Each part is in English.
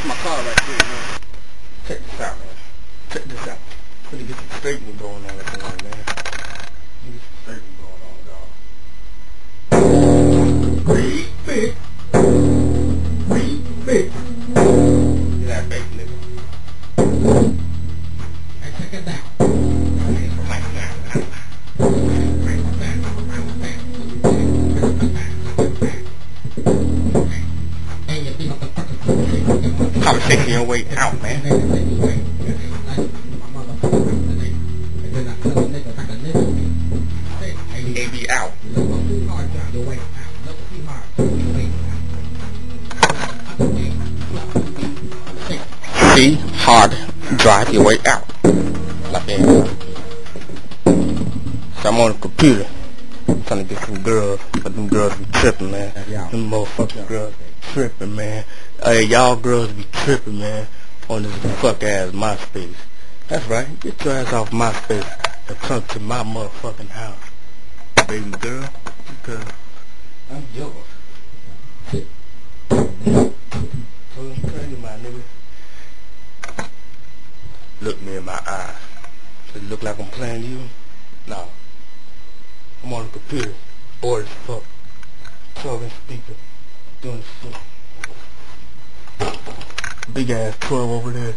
my car right there, man. Check this out, man. Check this out. Let me get some straightening going on at the moment, man. Let me get some straightening going on, dog. Refix. Refix. Get that back, nigga. Hey, check it out. Conversation your way out, man. AB out. See, hard drive your way out. Like that. So I'm on the computer trying to get some girls, but them girls be tripping, man. Them motherfucking girls be tripping, man. Hey, y'all girls be tripping, man, on this fuck ass Myspace. That's right, get your ass off Myspace and come to my motherfucking house, baby girl, because I'm yours. So I'm crazy, my nigga. Look me in my eyes. Does it look like I'm playing you? No. I'm on the computer, bored as fuck, 12-inch speaker, doing this shit. Big ass 12 over there.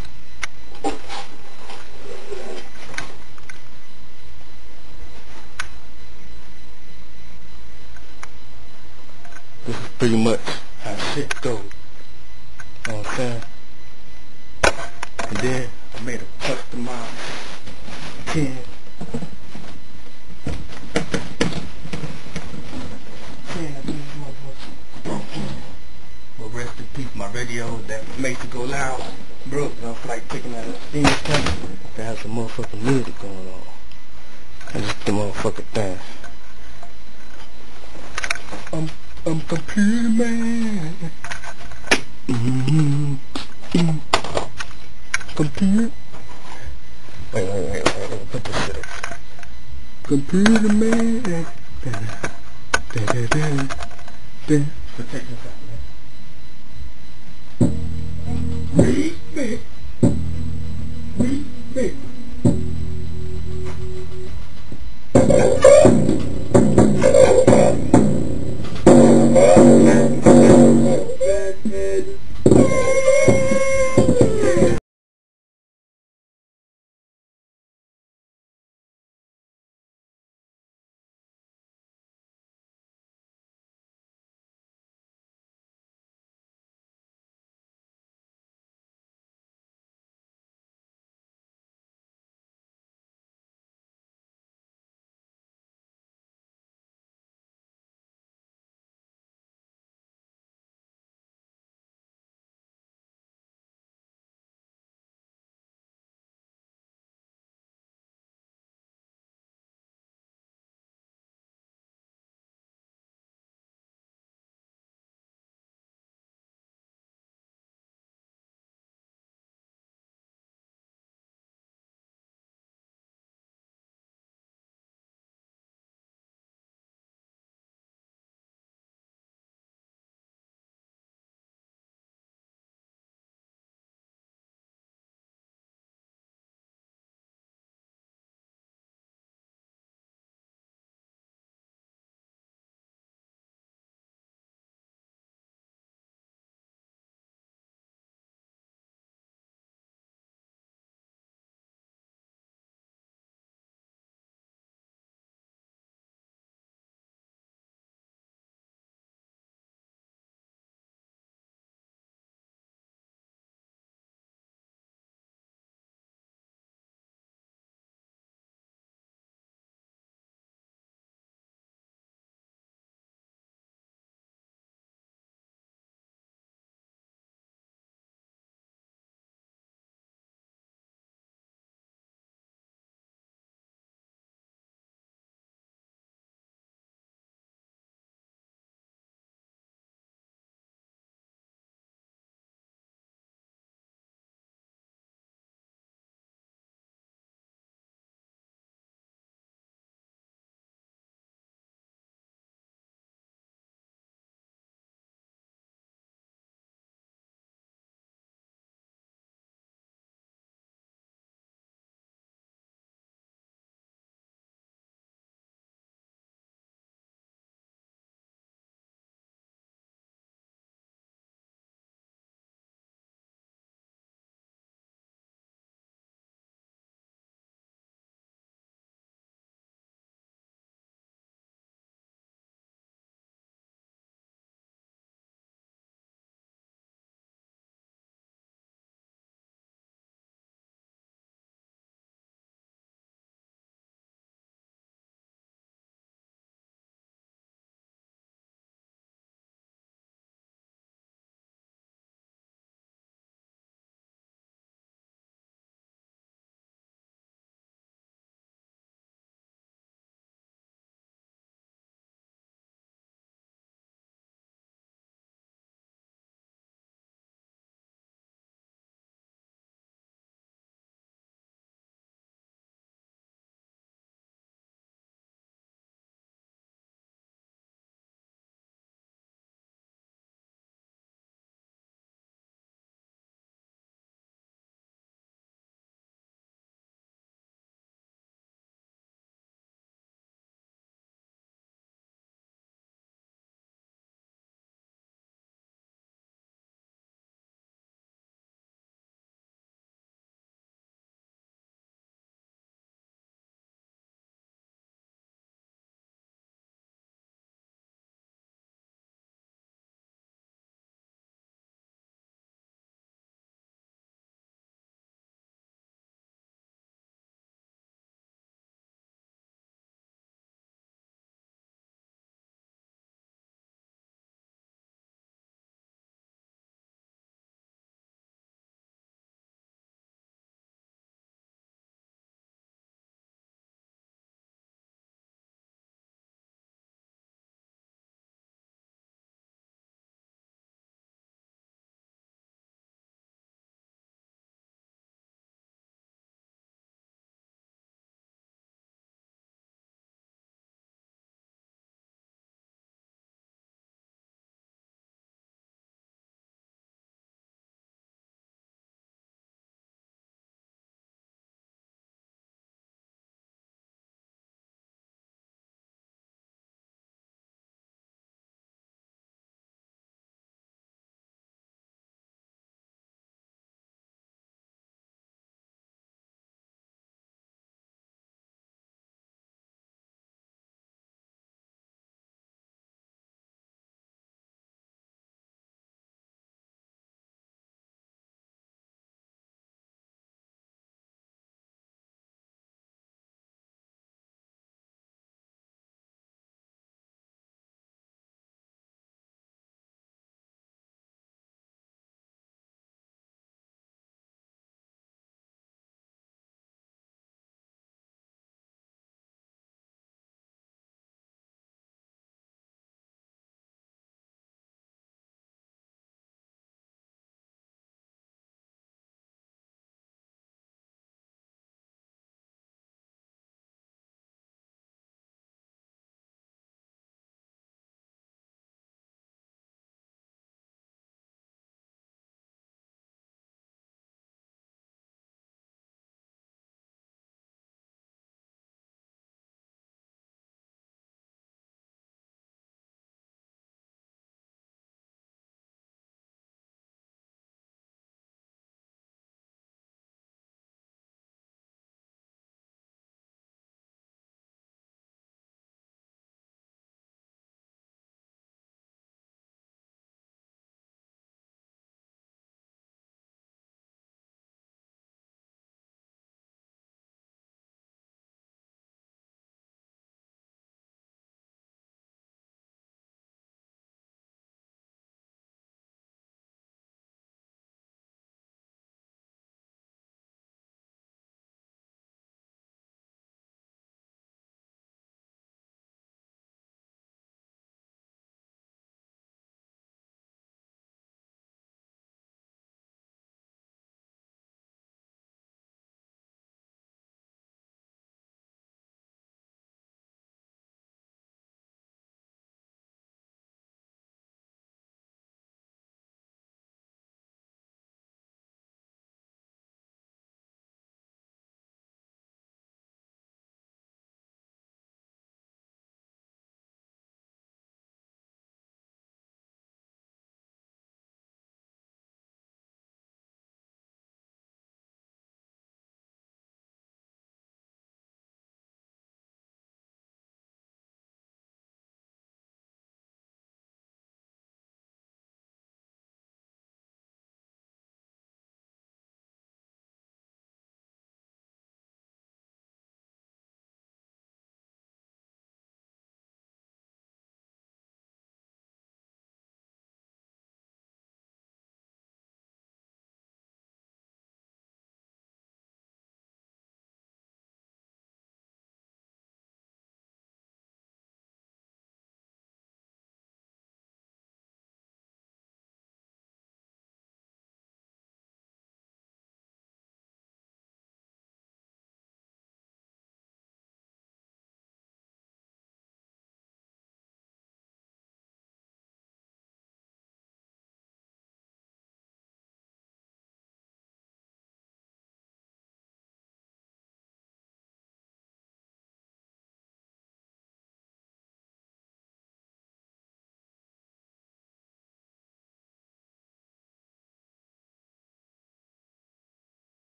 This is pretty much how shit goes. You know what I'm saying? And then I made a customized 10. Well, rest in peace, my radio that makes it go loud. Bro, I was like taking out a steam tank to have some motherfucking music going on. And just the motherfucking thing. I'm computer man. Computer. Wait, put this shit up. Computer man. So check this out.